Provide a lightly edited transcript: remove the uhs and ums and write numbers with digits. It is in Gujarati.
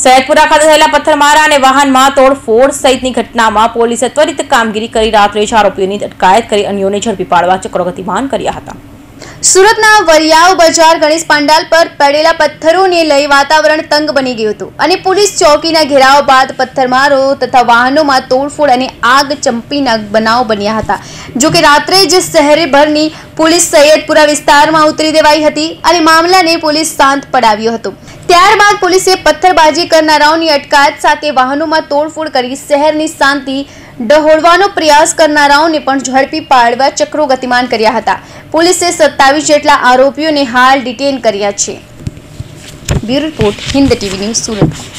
સૈયદપુરા ખાતે થયેલા પથ્થરમારા અને વાહનમાં તોડફોડ સહિતની ઘટનામાં પોલીસે ત્વરિત કામગીરી કરી રાત્રે જ આરોપીઓની અટકાયત કરી અન્યોને ઝડપી પાડવા ચક્રો ગતિમાન કર્યા હતા। સુરતના વરિયાવ બજાર ગણેશ પાંડાલ પર પડેલા પથ્થરોને લઈ વાતાવરણ તંગ બની ગયું હતું અને પોલીસ ચોકીના ઘેરાવ બાદ પથ્થરમારો તથા વાહનોમાં તોડફોડ અને આગ ચંપીના બનાવ બન્યા હતા। જો કે રાત્રે જ શહેરભરની પોલીસ સૈયદપુરા વિસ્તારમાં ઉતરી દેવાઈ હતી અને મામલાને પોલીસ શાંત પડાવ્યો હતો। ત્યારબાદ પોલીસે પથ્થરબાજી કરનારાઓની અટકાયત સાથે વાહનોમાં તોડફોડ કરી શહેરની શાંતિ ડહોળવાનો પ્રયાસ કરનારાઓને પણ ઝડપી પાડવા ચક્રો ગતિમાન કર્યા હતા। પોલીસે 27 જેટલા આરોપીઓને હાલ ડિટેન કર્યા છે। Bureau report, Hind TV news, Surat.